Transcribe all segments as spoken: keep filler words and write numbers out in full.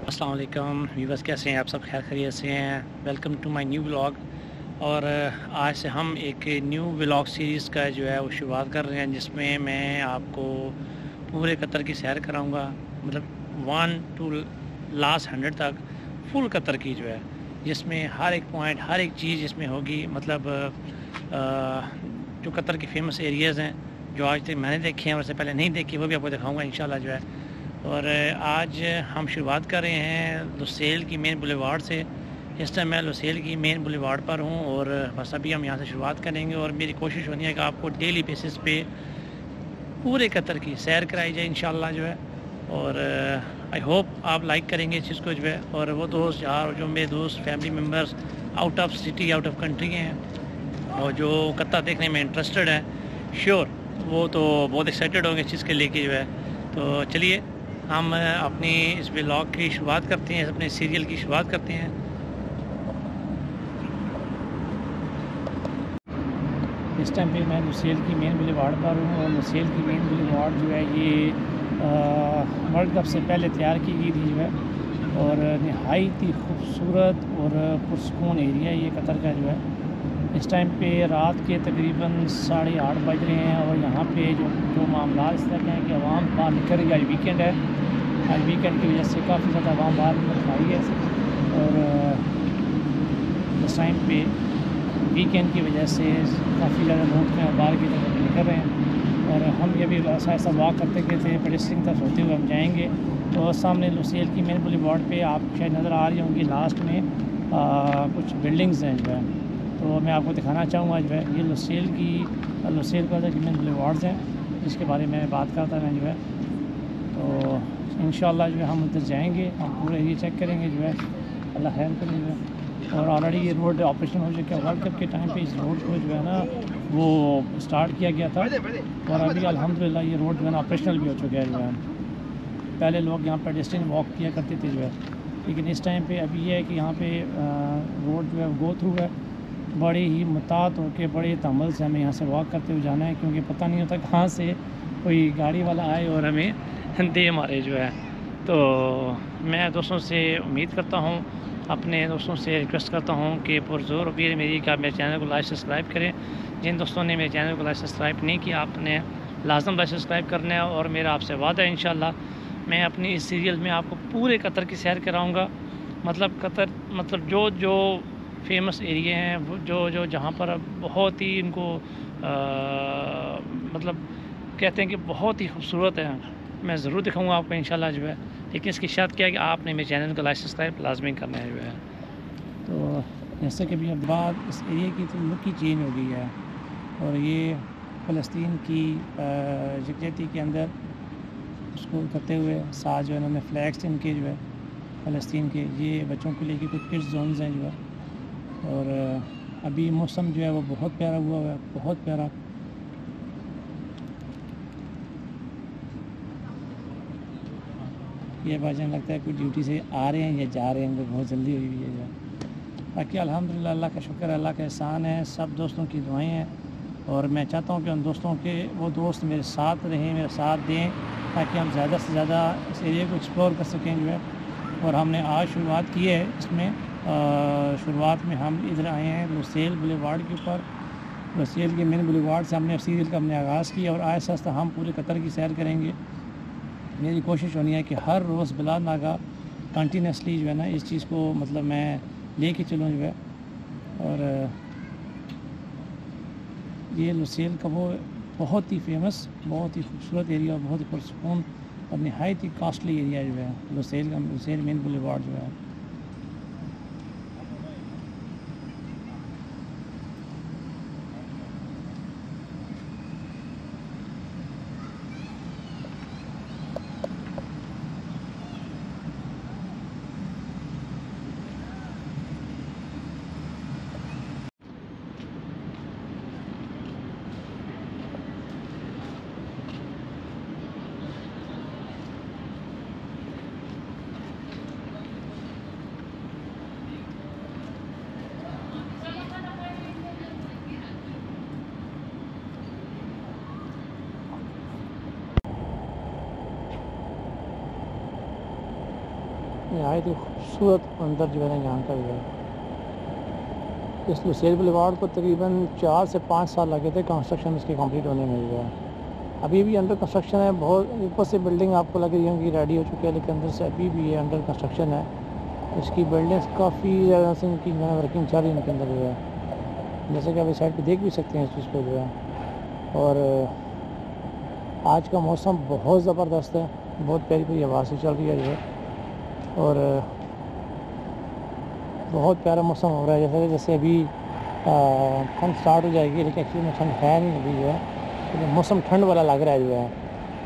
अस्सलाम वालेकुम व्यूअर्स, कैसे हैं आप सब? खैर खैरियत से हैं। Welcome to my new vlog. और आज से हम एक न्यू व्लॉग सीरीज़ का जो है वो शुरुआत कर रहे हैं, जिसमें मैं आपको पूरे कतर की सैर कराऊंगा। मतलब वन टू लास्ट हंड्रेड तक फुल कतर की जो है, जिसमें हर एक पॉइंट हर एक चीज़ इसमें होगी। मतलब आ, जो कतर के फेमस एरियाज़ हैं जो आज तक मैंने देखे हैं, वैसे पहले नहीं देखे, वो भी आपको दिखाऊंगा इंशाल्लाह जो है। और आज हम शुरुआत कर रहे हैं लुसेल की मेन बुलेवार्ड से। इस टाइम मैं लुसेल की मेन बुलेवार्ड पर हूँ और बस अभी हम यहाँ से शुरुआत करेंगे। और मेरी कोशिश होनी है कि आपको डेली बेसिस पे पूरे कतर की सैर कराई जाए इंशाल्लाह जो है। और आई होप आप लाइक करेंगे इस चीज़ को जो है। और वो दोस्त यार, जो मेरे दोस्त family members out of city out of country हैं और जो कतर देखने में इंटरेस्टेड है, श्योर वो तो बहुत एक्साइटेड होंगे इस चीज़ के लेके जो है। तो चलिए हम अपनी इस व्लॉग की शुरुआत करते हैं, अपने सीरियल की शुरुआत करते हैं। इस टाइम पे मैं लुसेल की मेन बुलेवार्ड पर हूँ और लुसेल की मेन बुलेवार्ड जो है ये वर्ल्ड कप से पहले तैयार की गई थी जो है। और नहायत ही खूबसूरत और पुरसकून एरिया ये कतर का जो है। इस टाइम पे रात के तकरीबन साढ़े आठ बज रहे हैं और यहाँ पे जो जो मामला इस तरह के हैं कि आवाम बाहर निकल रही है। आज वीकेंड है, आज वीकेंड की वजह से काफ़ी ज़्यादा आवाम बाहर निकल आई है। और इस टाइम पे वीकेंड की वजह से काफ़ी ज़्यादा लोग जो है बाहर की तरफ निकल रहे हैं। और हम ये भी ऐसा ऐसा वॉक करते गए थे, पेडेस्ट्रियन तरफ होते हुए हम जाएंगे। तो सामने लुसेल की मेन बुलेवार्ड पे आप शायद नज़र आ रही होंगी, लास्ट में आ, कुछ बिल्डिंग्स हैं जो है। तो मैं आपको दिखाना चाहूँगा जो है, ये लुसेल की लुसेल का जो मेन बुलेवार्ड्स हैं जिसके बारे में बात करता मैं जो है। तो इंशाल्लाह जो है हम उधर जाएंगे, हम पूरे एरिया चेक करेंगे जो है, अल्लाह खैर करें जो है। और ऑलरेडी ये रोड ऑपरेशन हो चुका है। वर्ल्ड कप के टाइम पे इस रोड को जो है ना वो स्टार्ट किया गया था और अभी अल्हम्दुलिल्लाह ये रोड जो है ना ऑपरेशनल भी हो चुका है जो है। पहले लोग यहाँ पेडेस्ट्रियन वॉक किया करते थे जो है, लेकिन इस टाइम पे अभी ये है कि यहाँ पे रोड जो है गो थ्रू है। बड़ी ही मुतात होकर बड़े तमल से हमें यहाँ से वॉक करते हुए जाना है, क्योंकि पता नहीं होता कहाँ से कोई गाड़ी वाला आए और हमें दे मारे जो है। तो मैं दोस्तों से उम्मीद करता हूँ, अपने दोस्तों से रिक्वेस्ट करता हूँ कि पुरज़ोर अपील मेरी कि आप मेरे चैनल को लाइक सब्सक्राइब करें। जिन दोस्तों ने मेरे चैनल को लाइक सब्सक्राइब नहीं किया, आपने लाजम लाइक सब्सक्राइब करना है। और मेरा आपसे वादा है इंशाल्लाह मैं अपनी इस सीरियल में आपको पूरे कतर की सैर कराऊँगा। मतलब कतर मतलब जो जो फेमस एरिया हैं, वो जो जो जहाँ पर बहुत ही इनको आ, मतलब कहते हैं कि बहुत ही खूबसूरत है, मैं ज़रूर दिखाऊंगा आपको इंशाल्लाह जो है। लेकिन इसकी शर्त क्या है कि आपने मेरे चैनल को लाइक सब्सक्राइब लाजमी करना है जो है। तो जैसे कि अभी अब बाद इस एरिया की तो लुक ही चेंज हो गई है और ये फ़लस्तीन की यकजहती के अंदर उसको करते हुए साथ जो है उन्होंने फ्लैग्स इनके जो है फ़लस्तीन के, ये बच्चों के लिए कुछ किड्स जोन्स हैं जो है। और अभी मौसम जो है वो बहुत प्यारा हुआ है, बहुत प्यारा। ये भाईजान लगता है कोई ड्यूटी से आ रहे हैं या जा रहे हैं, बहुत जल्दी हुई हुई है जो। बाकी अल्हम्दुलिल्लाह अल्लाह का शुक्र है, अल्लाह का एहसान है, सब दोस्तों की दुआएं हैं। और मैं चाहता हूँ कि उन दोस्तों के वो दोस्त मेरे साथ रहें, मेरे साथ दें, ताकि हम ज़्यादा से ज़्यादा इस एरिया को एक्सप्लोर कर सकें जो है। और हमने आज शुरुआत की है इसमें, शुरुआत में हम इधर आए हैं लुसेल बुलेवार्ड के ऊपर। लुसेल के मेन बुलेवार्ड से हमने सीरियल का हमने आगाज़ किया और आहिस्ता आहिस्ता हम पूरे कतर की सैर करेंगे। मेरी कोशिश होनी है कि हर रोज़ बिला नागा कंटिन्यूसली जो है ना इस चीज़ को मतलब मैं लेके चलूँ जो है। और ये लुसेल का वो बहुत ही फेमस, बहुत ही खूबसूरत एरिया और बहुत ही पुरसकून और नहायत ही कॉस्टली एरिया जो है लुसेल का, लुसेल मेन बुलेवार्ड जो है। नहायत ही खूबसूरत मंजर जो है ना यहाँ का भी है। इस लुसेल बुलेवार्ड को तकरीबन चार से पाँच साल लगे थे कंस्ट्रक्शन इसकी कंप्लीट होने में जो है। अभी भी अंडर कंस्ट्रक्शन है। बहुत ऊपर से बिल्डिंग आपको लग रही होगी रेडी हो चुकी है, लेकिन अंदर से अभी भी ये अंडर कंस्ट्रक्शन है। इसकी बिल्डिंग्स काफ़ी ज़्यादा से इनकी जो है वर्किंग चल रही है इनके अंदर जो है, जैसे कि आप इस साइड पे देख भी सकते हैं इस चीज़ को जो है। और आज का मौसम बहुत ज़बरदस्त है, बहुत प्यारी प्यारी हवा से चल रही है जो है, और बहुत प्यारा मौसम हो रहा है। जैसे जैसे अभी ठंड स्टार्ट हो जाएगी, लेकिन एक्चुअली में ठंड है नहीं अभी जो है, लेकिन मौसम ठंड वाला लग रहा है जो है।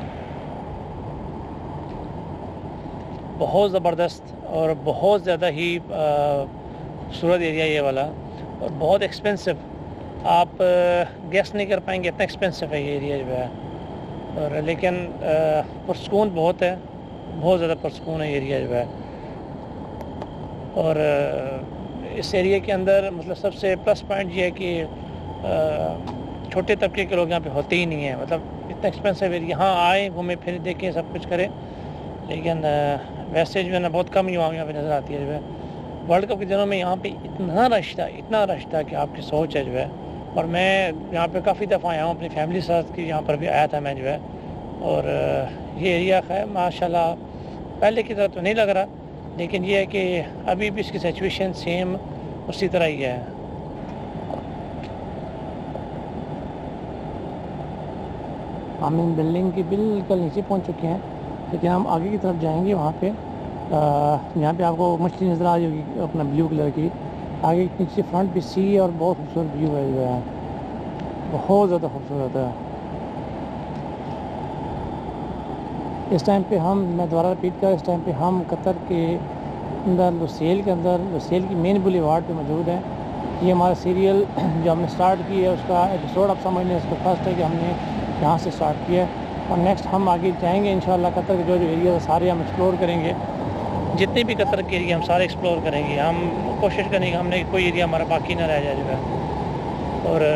बहुत ज़बरदस्त और बहुत ज़्यादा ही खूबसूरत एरिया ये वाला, और बहुत एक्सपेंसिव। आप गेस नहीं कर पाएंगे इतना एक्सपेंसिव है ये एरिया जो है। और लेकिन पुरसकून बहुत है, बहुत ज़्यादा पुरसकून है एरिया जो है। और इस एरिया के अंदर मतलब सबसे प्लस पॉइंट ये है कि छोटे तबके के लोग यहाँ पे होते ही नहीं हैं। मतलब इतना एक्सपेंसिव एरिया, यहाँ आए घूमें फिर देखें सब कुछ करें, लेकिन वैसे जो है ना बहुत कम युवाओं यहाँ पे नज़र आती है जो है। वर्ल्ड कप के दिनों में यहाँ पे इतना रश था, इतना रश था कि आपकी सोच है जो है। और मैं यहाँ पे काफ़ी दफ़ा आया हूँ अपनी फैमिली के साथ, कि यहाँ पर भी आया था मैं जो है। और ये एरिया है माशाल्लाह, पहले की तरह तो नहीं लग रहा, लेकिन ये है कि अभी भी इसकी सिचुएशन सेम उसी तरह ही है। हम इन बिल्डिंग के बिल्कुल नीचे पहुँच चुके हैं, लेकिन हम आगे की तरफ जाएंगे। वहाँ पे यहाँ पे आपको मछली नज़र आ रही होगी अपना ब्लू कलर की। आगे नीचे फ्रंट पे सी है और बहुत खूबसूरत व्यू है जो है, बहुत ज़्यादा खूबसूरत है। इस टाइम पे हम, मैं दोबारा रिपीट कर, इस टाइम पे हम कतर के अंदर लुसेल के अंदर लुसेल की मेन बुलेवार्ड पे मौजूद है। ये हमारा सीरियल जो हमने स्टार्ट की है उसका एपिसोड आप समझ लें, इसका फर्स्ट है कि हमने यहाँ से स्टार्ट किया है। और नेक्स्ट हम आगे जाएंगे इंशाल्लाह। कतर के जो जो एरिया सारे हम एक्सप्लोर करेंगे, जितने भी कतर के एरिया हम सारे एक्सप्लोर करेंगे। हम कोशिश करेंगे हमने कोई एरिया हमारा बाकी ना रह जाए जो है। और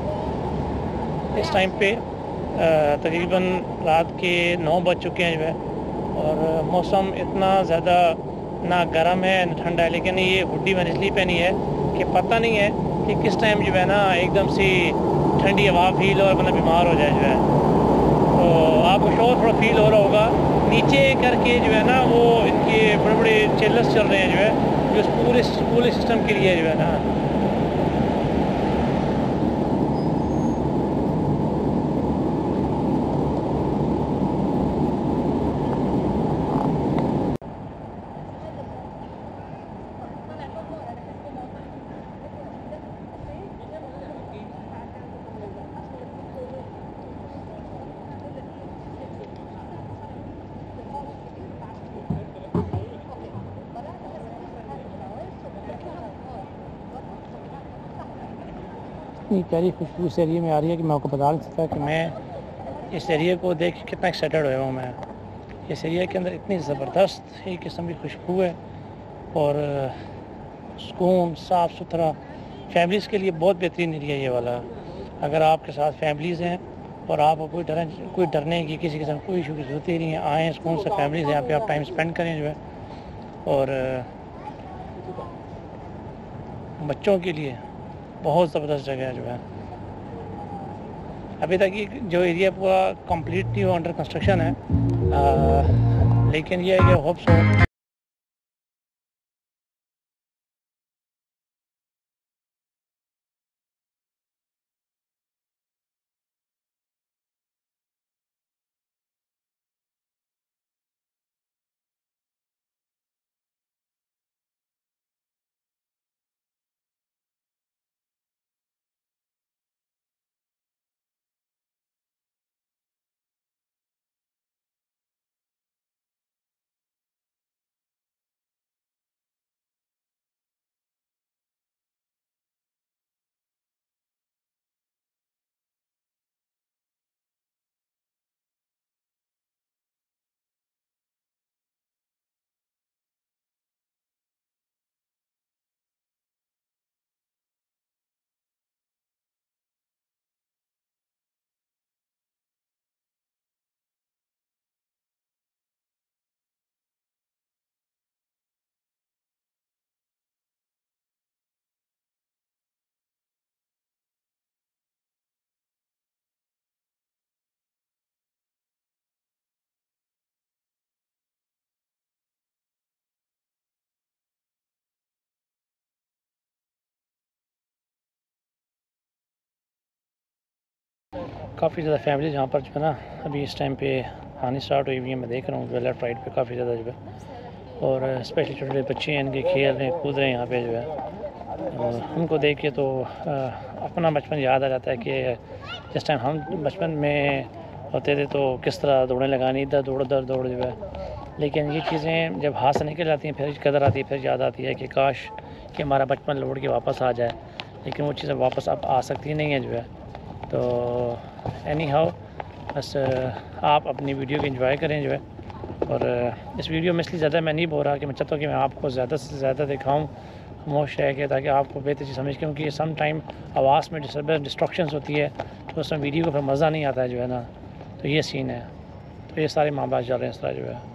इस टाइम पे तकरीबन रात के नौ बज चुके हैं जो है, और मौसम इतना ज़्यादा ना गर्म है ना ठंडा है, लेकिन ये हुड्डी मैंने इसलिए पहनी है कि पता नहीं है कि किस टाइम जो है ना एकदम से ठंडी हवा फील और बंदा बीमार हो जाए जो है। तो आपको शोर थोड़ा फील हो रहा होगा नीचे करके जो है ना, वो इनके बड़े बड़े चिल्लर्स चल रहे हैं जो है, जो पूरे पूरे सिस्टम के लिए जो है ना। इतनी प्यारी खुशबू इस एरिया में आ रही है कि मैं आपको बता नहीं सकता कि मैं इस एरिया को देख के कितना एक्साइटेड हुआ हूँ। मैं इस एरिया के अंदर इतनी ज़बरदस्त एक किस्म की खुशबू है, और सुकून, साफ़ सुथरा, फैमिलीज़ के लिए बहुत बेहतरीन एरिया ये वाला। अगर आपके साथ फैमिलीज़ हैं और आपको कोई डर कोई डरने की किसी किस्म कोई इशू की जरूरत ही नहीं है, आएँ सुकून से फैमिली से यहाँ पे आप टाइम स्पेंड करें जो है। और बच्चों के लिए बहुत ज़बरदस्त जगह है जो है। अभी तक ये जो एरिया पूरा कंप्लीट नहीं हुआ, अंडर कंस्ट्रक्शन है, आ, लेकिन ये है कि होप सो काफ़ी ज़्यादा फैमिली जहाँ पर जो है ना अभी इस टाइम पे आनी स्टार्ट हुई हुई है। मैं देख रहा हूँ लेफ्ट राइट पे काफ़ी ज़्यादा जो है, और स्पेशली छोटे छोटे बच्चे हैं, इनके खेल रहे हैं, कूद रहे हैं यहाँ पे जो है। और उनको देख के तो आ, अपना बचपन याद आ जाता है कि जिस टाइम हम बचपन में होते थे तो किस तरह दौड़ने लगानी, इधर दौड़ उधर दौड़ जो है। लेकिन ये चीज़ें जब हाथ से निकल जाती हैं फिर कदर आती है, फिर याद आती है कि काश कि हमारा बचपन लौट के वापस आ जाए। लेकिन वो चीज़ें वापस अब आ सकती नहीं है जो है। तो एनी हाउ बस आप अपनी वीडियो को एंजॉय करें जो है। और इस वीडियो में इसलिए ज़्यादा मैं नहीं बोल रहा कि मैं चाहता हूँ कि मैं आपको ज़्यादा से ज़्यादा दिखाऊँ खामोश है कि ताकि आपको बेहतर चीज़ समझ, क्योंकि सम टाइम आवाज़ में डिस्टर्बेंस डिस्ट्रक्शंस होती है तो उसमें वीडियो को फिर मज़ा नहीं आता है जो है ना। तो ये सीन है। तो ये सारे माँ बाप जा रहे हैं इस तरह जो है।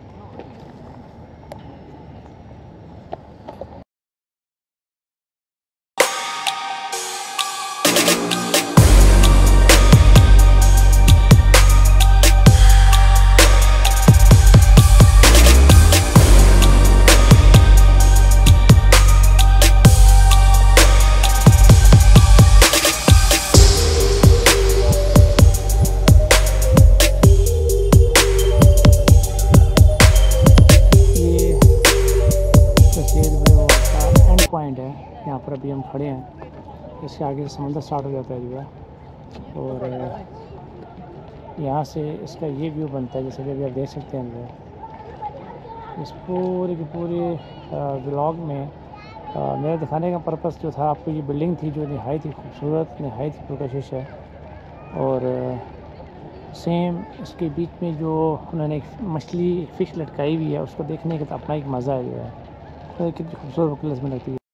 पॉइंट है यहाँ पर अभी हम खड़े हैं, इसके आगे से समंदर स्टार्ट हो जाता है जो है। और यहाँ से इसका ये व्यू बनता है जैसे कि अभी आप देख सकते हैं जो इस पूरे के पूरे व्लॉग में आ, मेरा दिखाने का पर्पस जो था आपको, ये बिल्डिंग थी जो नहायत ही खूबसूरत, नहायत ही पुरकशिश है। और सेम इसके बीच में जो उन्होंने एक मछली एक फ़िश लटकाई हुई है उसको देखने का तो अपना एक मज़ा है जो है। तो कितनी खूबसूरत में लगती है।